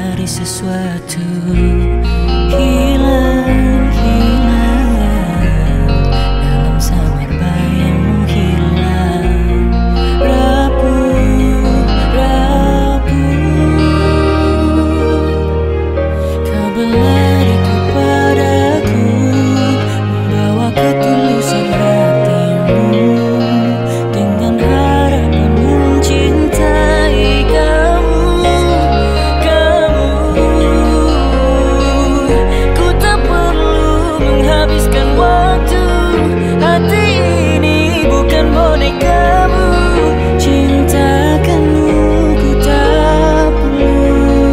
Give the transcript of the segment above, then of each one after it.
mencari sesuatu, hilang, hilang dalam samar bayangmu, hilang, rapuh, rapuh. Kau berlari kepadaku, membawa ketulusan hatimu, dengan harapan mencintai kamu, ku tak perlu menghabiskan waktu. Hati ini bukan bonekamu, cintakanmu ku tak perlu.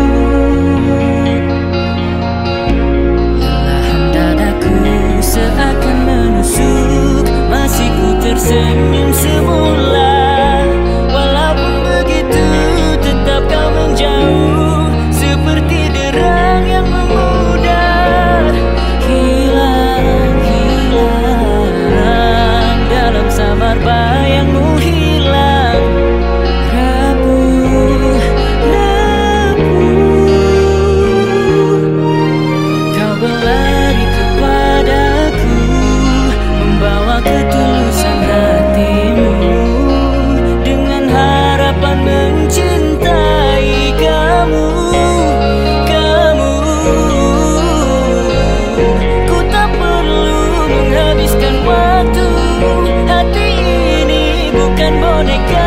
Lelahan dadaku seakan menusuk, masih ku tersenyum semula. Walaupun begitu tetap kau menjauh, seperti derang yang memudar. Hilang, hilang dalam samar bayangmu, hilang, rapuh, rapuh. Kau berlari kepadaku, membawa ketulusan hatimu, dengan harapan mencintai kamu, ku tak perlu menghabiskan waktu. Hati ini bukan boneka.